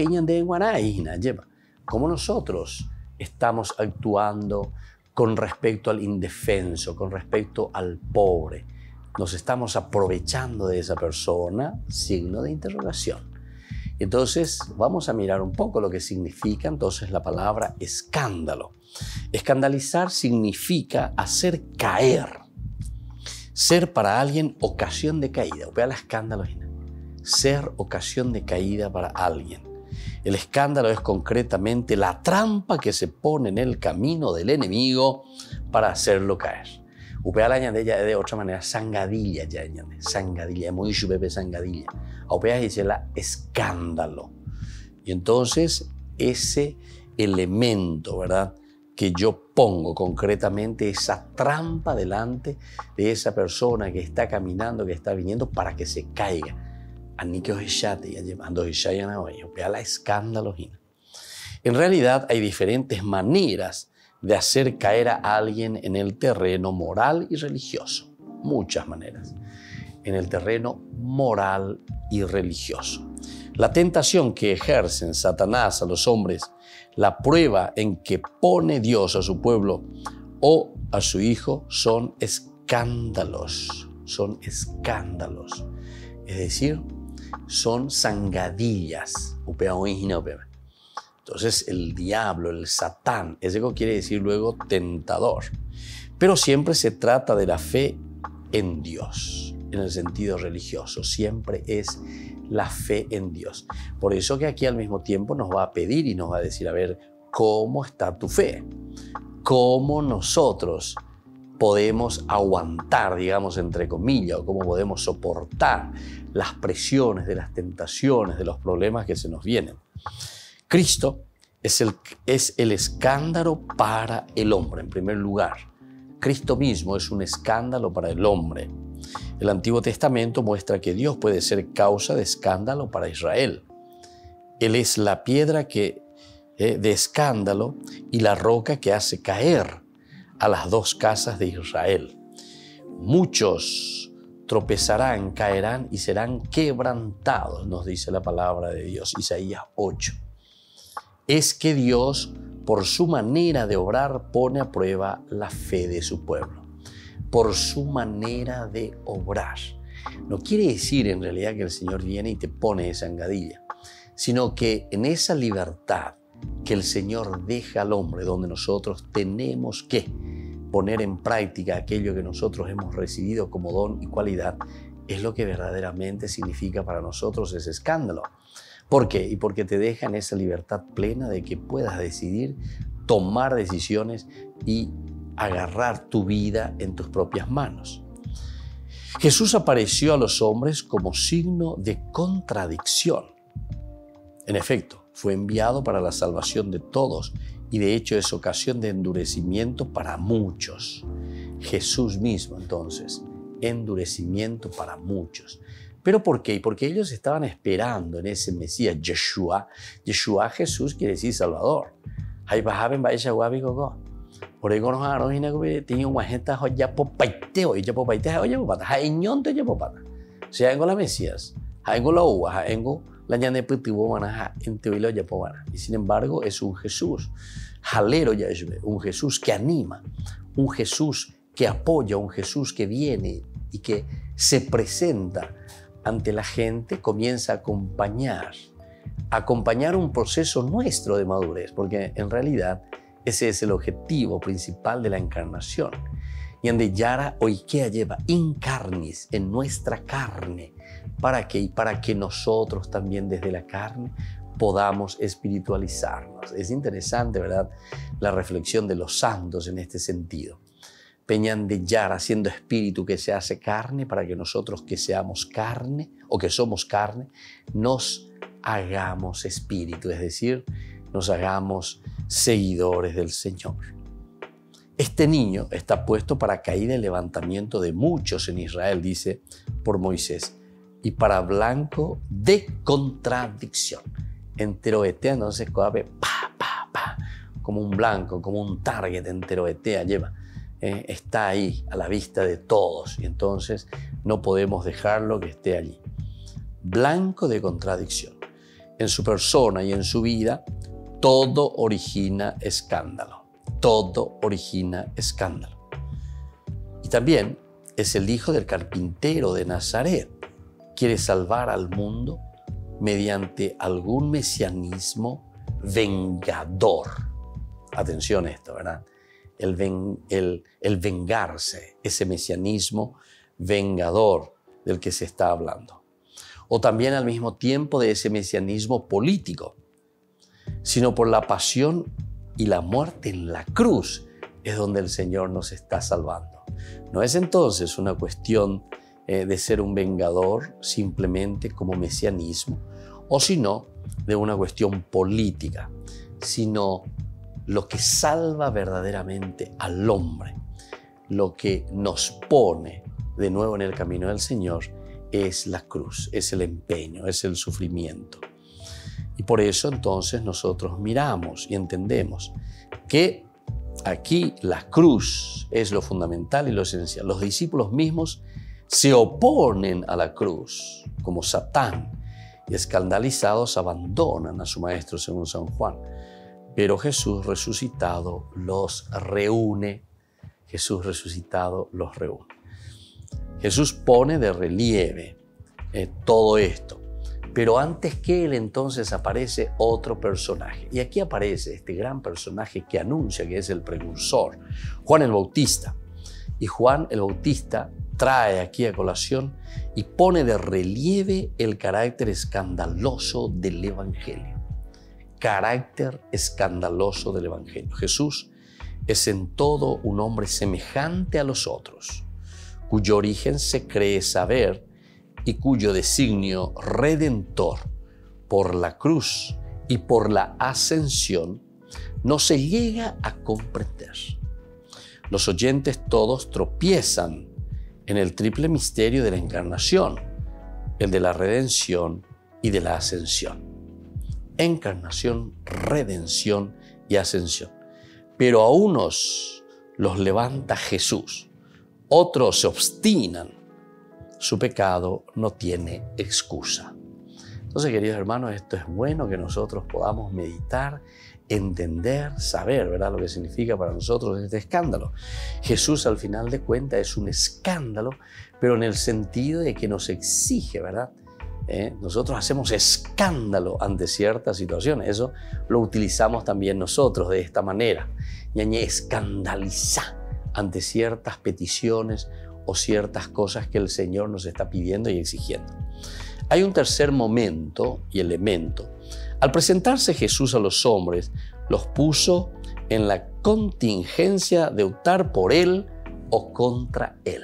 ¿cómo nosotros estamos actuando con respecto al indefenso, con respecto al pobre? ¿Nos estamos aprovechando de esa persona? Signo de interrogación. Entonces vamos a mirar un poco lo que significa entonces la palabra escándalo. Escandalizar significa hacer caer, ser para alguien ocasión de caída. Vea el escándalo, ser ocasión de caída para alguien. El escándalo es concretamente la trampa que se pone en el camino del enemigo para hacerlo caer. Upea la ñandella de otra manera, sangadilla ya ñande, sangadilla, muy chupepe sangadilla. Upea dice la escándalo. Y entonces ese elemento, ¿verdad?, que yo pongo concretamente, esa trampa delante de esa persona que está caminando, que está viniendo para que se caiga. Aniqueo hechate ya llevando hechayana hoy, upea la escándalo. En realidad hay diferentes maneras de hacer caer a alguien en el terreno moral y religioso. Muchas maneras. En el terreno moral y religioso. La tentación que ejercen Satanás a los hombres, la prueba en que pone Dios a su pueblo o a su hijo son escándalos. Son escándalos. Es decir, son sangadillas. Entonces el diablo, el Satán, ese quiere decir luego tentador. Pero siempre se trata de la fe en Dios, en el sentido religioso. Siempre es la fe en Dios. Por eso que aquí al mismo tiempo nos va a pedir y nos va a decir, a ver, ¿cómo está tu fe? ¿Cómo nosotros podemos aguantar, digamos, entre comillas, o cómo podemos soportar las presiones de las tentaciones, de los problemas que se nos vienen? Cristo es el escándalo para el hombre, en primer lugar. Cristo mismo es un escándalo para el hombre. El Antiguo Testamento muestra que Dios puede ser causa de escándalo para Israel. Él es la piedra de escándalo y la roca que hace caer a las dos casas de Israel. Muchos tropezarán, caerán y serán quebrantados, nos dice la palabra de Dios, Isaías 8. Es que Dios, por su manera de obrar, pone a prueba la fe de su pueblo. Por su manera de obrar. No quiere decir en realidad que el Señor viene y te pone esa engadilla, sino que en esa libertad que el Señor deja al hombre, donde nosotros tenemos que poner en práctica aquello que nosotros hemos recibido como don y cualidad, es lo que verdaderamente significa para nosotros ese escándalo. ¿Por qué? Y porque te deja en esa libertad plena de que puedas decidir, tomar decisiones y agarrar tu vida en tus propias manos. Jesús apareció a los hombres como signo de contradicción. En efecto, fue enviado para la salvación de todos y de hecho es ocasión de endurecimiento para muchos. Jesús mismo, entonces, endurecimiento para muchos. ¿Pero por qué? Porque ellos estaban esperando en ese Mesías, Yeshua. Yeshua, Jesús, quiere decir Salvador. Por eso nos agarró y tenía una gente ya popaiteo, ya popaiteo, oye popata, jaeñonte ya popata. Si hay la Mesías, hay la uva, hay la ñane putivo manaja en teoilo ya popana. Y sin embargo es un Jesús jalero ya es un Jesús que anima, un Jesús que apoya, un Jesús que viene y que se presenta ante la gente, comienza a acompañar un proceso nuestro de madurez, porque en realidad ese es el objetivo principal de la encarnación. Y ande yara oikea lleva incarnis, en nuestra carne. ¿Para qué? Y para que nosotros también desde la carne podamos espiritualizarnos. Es interesante, ¿verdad?, la reflexión de los santos en este sentido. Peñan de yara, siendo espíritu que se hace carne, para que nosotros que seamos carne o que somos carne, nos hagamos espíritu, es decir, nos hagamos seguidores del Señor. Este niño está puesto para caída y levantamiento de muchos en Israel, dice por Moisés. y para blanco de contradicción. Enteroetea, entonces, como un blanco, como un target, enteroetea, lleva. Está ahí a la vista de todos y entonces no podemos dejarlo que esté allí. Blanco de contradicción. En su persona y en su vida, todo origina escándalo. Todo origina escándalo. Y también es el hijo del carpintero de Nazaret. Quiere salvar al mundo mediante algún mesianismo vengador. Atención a esto, ¿verdad? El vengarse, ese mesianismo vengador del que se está hablando. O también al mismo tiempo de ese mesianismo político, sino por la pasión y la muerte en la cruz es donde el Señor nos está salvando. No es entonces una cuestión de ser un vengador simplemente como mesianismo, o sino de una cuestión política, sino lo que salva verdaderamente al hombre, lo que nos pone de nuevo en el camino del Señor es la cruz, es el empeño, es el sufrimiento. Y por eso entonces nosotros miramos y entendemos que aquí la cruz es lo fundamental y lo esencial. Los discípulos mismos se oponen a la cruz como Satán y escandalizados abandonan a su maestro según San Juan. Pero Jesús resucitado los reúne. Jesús resucitado los reúne. Jesús pone de relieve todo esto. Pero antes que él entonces aparece otro personaje. Y aquí aparece este gran personaje que anuncia que es el precursor, Juan el Bautista. Y Juan el Bautista trae aquí a colación y pone de relieve el carácter escandaloso del Evangelio. Carácter escandaloso del Evangelio. Jesús es en todo un hombre semejante a los otros, cuyo origen se cree saber y cuyo designio redentor por la cruz y por la ascensión no se llega a comprender. Los oyentes todos tropiezan en el triple misterio de la encarnación, el de la redención y de la ascensión. Encarnación, redención y ascensión. Pero a unos los levanta Jesús, otros se obstinan. Su pecado no tiene excusa. Entonces, queridos hermanos, esto es bueno que nosotros podamos meditar, entender, saber, ¿verdad?, lo que significa para nosotros este escándalo. Jesús, al final de cuentas, es un escándalo, pero en el sentido de que nos exige, ¿verdad? Nosotros hacemos escándalo ante ciertas situaciones. Eso lo utilizamos también nosotros de esta manera. Ñañe escandaliza ante ciertas peticiones o ciertas cosas que el Señor nos está pidiendo y exigiendo. Hay un tercer momento y elemento. Al presentarse Jesús a los hombres, los puso en la contingencia de optar por Él o contra Él.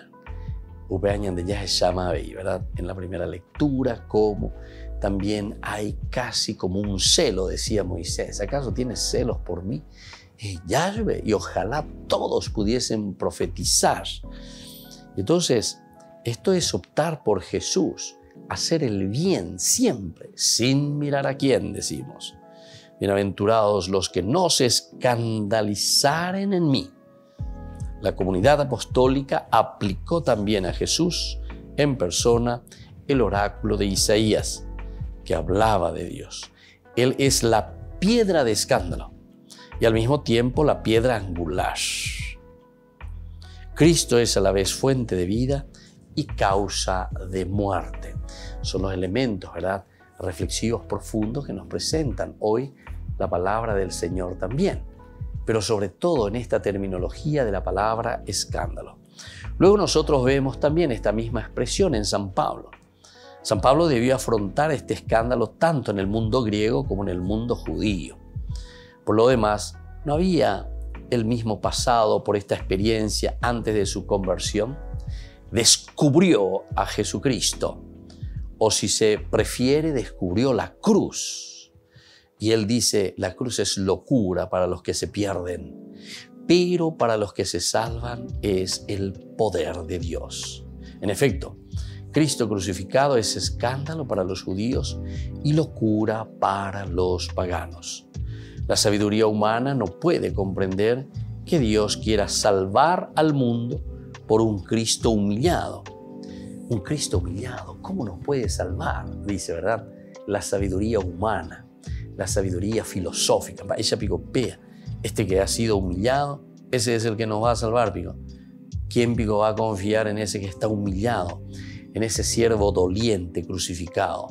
De ya se llama ahí, ¿verdad? En la primera lectura, como también hay casi como un celo, decía Moisés. ¿Acaso tienes celos por mí? Yahvé, y ojalá todos pudiesen profetizar. Entonces, esto es optar por Jesús, hacer el bien siempre, sin mirar a quién, decimos. Bienaventurados los que no se escandalizaren en mí. La comunidad apostólica aplicó también a Jesús en persona el oráculo de Isaías, que hablaba de Dios. Él es la piedra de escándalo y al mismo tiempo la piedra angular. Cristo es a la vez fuente de vida y causa de muerte. Son los elementos, ¿verdad?, reflexivos profundos que nos presentan hoy la palabra del Señor también, pero sobre todo en esta terminología de la palabra escándalo. Luego nosotros vemos también esta misma expresión en San Pablo. San Pablo debió afrontar este escándalo tanto en el mundo griego como en el mundo judío. Por lo demás, no había el mismo pasado por esta experiencia antes de su conversión. Descubrió a Jesucristo, o si se prefiere, descubrió la cruz. Y él dice, la cruz es locura para los que se pierden, pero para los que se salvan es el poder de Dios. En efecto, Cristo crucificado es escándalo para los judíos y locura para los paganos. La sabiduría humana no puede comprender que Dios quiera salvar al mundo por un Cristo humillado. Un Cristo humillado, ¿cómo nos puede salvar? Dice, ¿verdad? La sabiduría humana, la sabiduría filosófica. Ella picopea, este que ha sido humillado, ese es el que nos va a salvar, pico. ¿Quién, pico, va a confiar en ese que está humillado, en ese siervo doliente crucificado?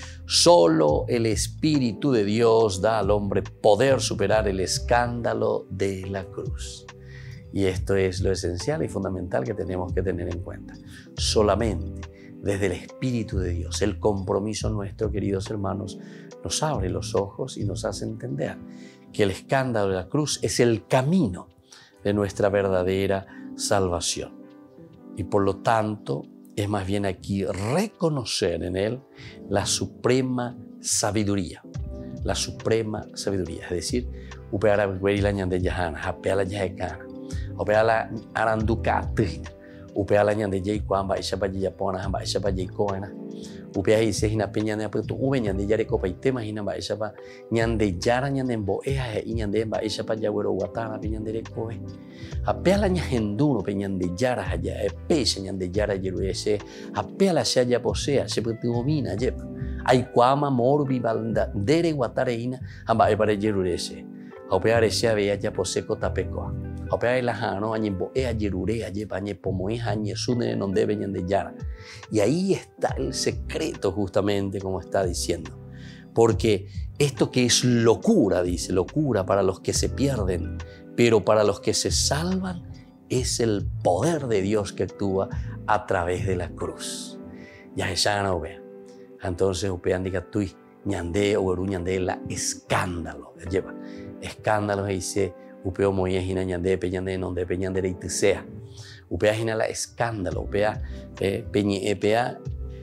Solo el Espíritu de Dios da al hombre poder superar el escándalo de la cruz. Y esto es lo esencial y fundamental que tenemos que tener en cuenta. Solamente desde el Espíritu de Dios, el compromiso nuestro, queridos hermanos, nos abre los ojos y nos hace entender que el escándalo de la cruz es el camino de nuestra verdadera salvación. Y por lo tanto, es más bien aquí reconocer en Él la suprema sabiduría. La suprema sabiduría. Es decir, upeara la ñande yahana, hapeala yahekana, upeala arandukatina, upeala ñande yaikwamba, ishapa yayapona, hamba ishapa yaikoena, upea hice hina peñande apuesto, ube ñande yarecopa y tema hina ba ishapa ñande yara ñande emboea y ñande ba ishapa yagüero guatana peñande recoe. Apeala ñajenduno peñande yara haya, pecha ñande yara yeruese, apeala se haya posea, se domina yepa. Aikwama morbi balda dere guatareina, hamba epare yerurese. Apeare se había ya poseco tapecoa. Apeare la jano añembo ea yerurea yepa añe pomoeja añe sune non debe ñande yara. Y ahí está el secreto justamente como está diciendo. Porque esto que es locura, dice, locura para los que se pierden, pero para los que se salvan es el poder de Dios que actúa a través de la cruz. Ya ella no ve. Entonces, upean diga tú ñande o eru ñande la escándalo. Lleva escándalo dice upeo moye hina ñande peñande non de peñande reitisea. Upea hina la escándalo, upea peñe epea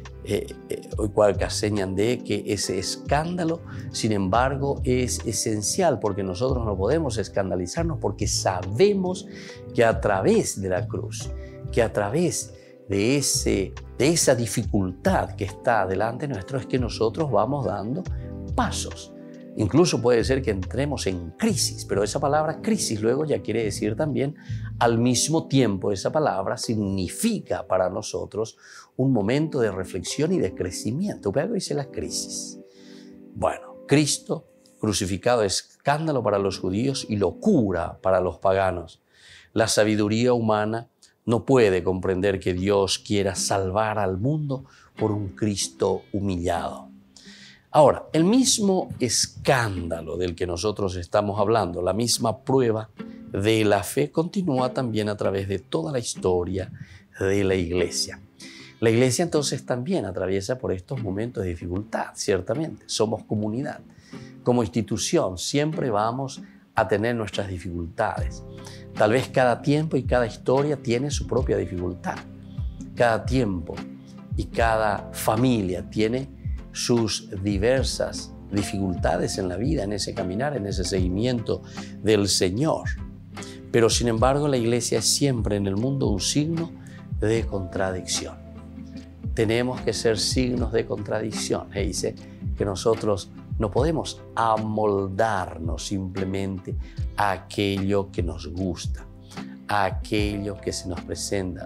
hoy cual ñande que ese escándalo, sin embargo, es esencial porque nosotros no podemos escandalizarnos porque sabemos que a través de la cruz, que a través de esa dificultad que está delante nuestro es que nosotros vamos dando pasos. Incluso puede ser que entremos en crisis, pero esa palabra crisis luego ya quiere decir también al mismo tiempo, esa palabra significa para nosotros un momento de reflexión y de crecimiento. ¿Qué dice la crisis? Bueno, Cristo crucificado es escándalo para los judíos y locura para los paganos. La sabiduría humana no puede comprender que Dios quiera salvar al mundo por un Cristo humillado. Ahora, el mismo escándalo del que nosotros estamos hablando, la misma prueba de la fe, continúa también a través de toda la historia de la Iglesia. La Iglesia entonces también atraviesa por estos momentos de dificultad, ciertamente. Somos comunidad. Como institución siempre vamos a tener nuestras dificultades. Tal vez cada tiempo y cada historia tiene su propia dificultad. Cada tiempo y cada familia tiene sus diversas dificultades en la vida, en ese caminar, en ese seguimiento del Señor. Pero sin embargo, la Iglesia es siempre en el mundo un signo de contradicción. Tenemos que ser signos de contradicción. Dice que nosotros no podemos amoldarnos simplemente a aquello que nos gusta, a aquello que se nos presenta.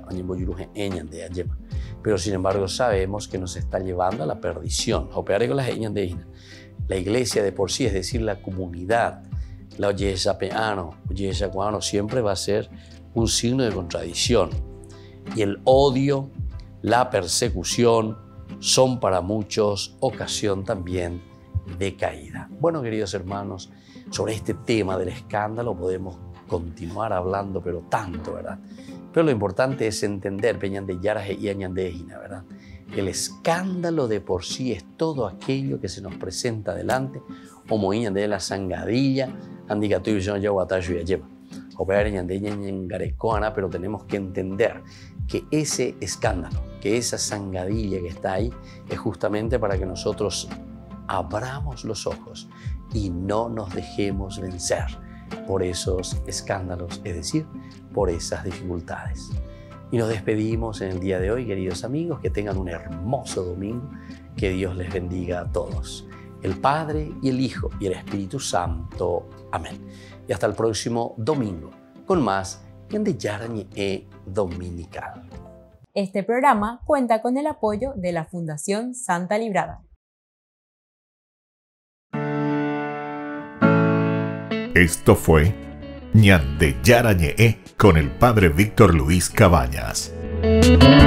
Pero sin embargo sabemos que nos está llevando a la perdición. La Iglesia de por sí, es decir, la comunidad, la oyesapeano siempre va a ser un signo de contradicción. Y el odio, la persecución son para muchos ocasión también de caída. Bueno, queridos hermanos, sobre este tema del escándalo podemos continuar hablando, pero tanto, ¿verdad? Pero lo importante es entender, ¿verdad? El escándalo de por sí es todo aquello que se nos presenta delante, como de la sangadilla, pero tenemos que entender que ese escándalo, que esa sangadilla que está ahí, es justamente para que nosotros abramos los ojos y no nos dejemos vencer por esos escándalos, es decir, por esas dificultades. Y nos despedimos en el día de hoy, queridos amigos, que tengan un hermoso domingo, que Dios les bendiga a todos, el Padre y el Hijo y el Espíritu Santo. Amén. Y hasta el próximo domingo, con más Ñande Yarañe Dominical. Este programa cuenta con el apoyo de la Fundación Santa Librada. Esto fue Ñande Yarañe con el Padre Víctor Luis Cabañas.